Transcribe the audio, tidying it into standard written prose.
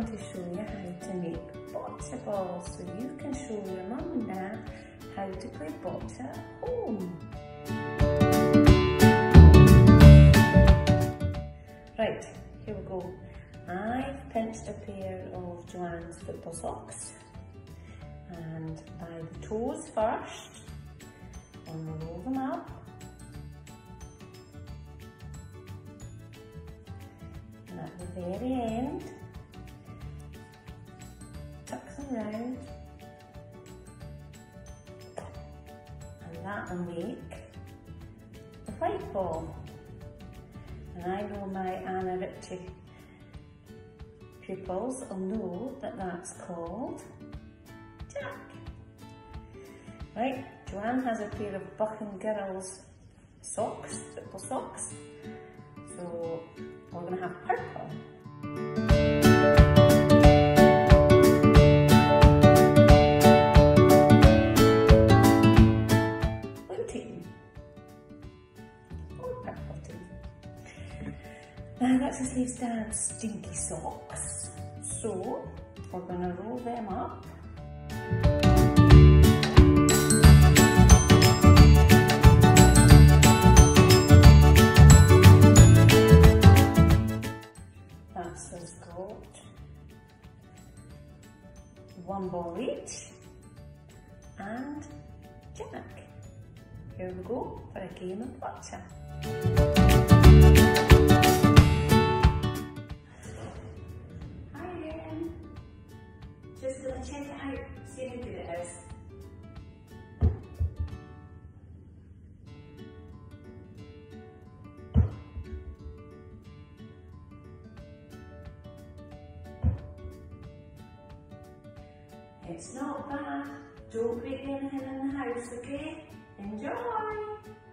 going to show you how to make boccia balls so you can show your mum and dad how to play boccia at home. Right, here we go. I've pinched a pair of Joanne's football socks, and by the toes first, I'm going to roll them up. And at the very end, tuck them round, and that will make a white ball. And I know my Anna Ritchie pupils will know that that's called Jack. Right, Joanne has a pair of Buchan Girls socks, football socks, so we're going to have purple. Blue team. Or purple team. Now that's his leaves Dad's stinky socks, so we're going to roll them up. Has got one ball each and Jack. Here we go for a game of boccia. Hi again. Just going to check it out, see how good it is. It's not bad. Don't break anything in the house, okay? Enjoy!